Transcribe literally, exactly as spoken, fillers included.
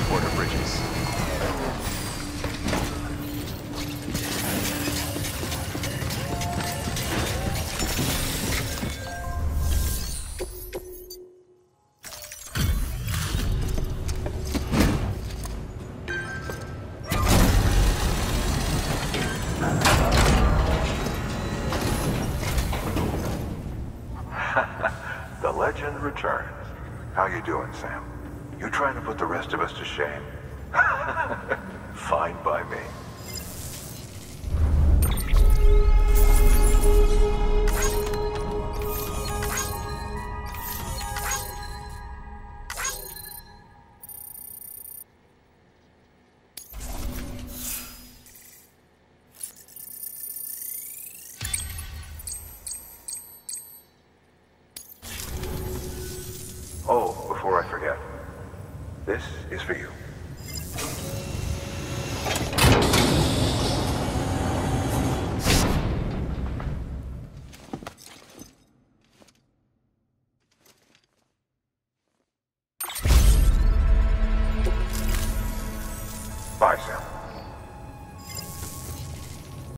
Porter Bridges. The legend returns. How you doing, Sam? You trying to put the rest of us to shame? Fine by me. Oh, before I forget, this is for you.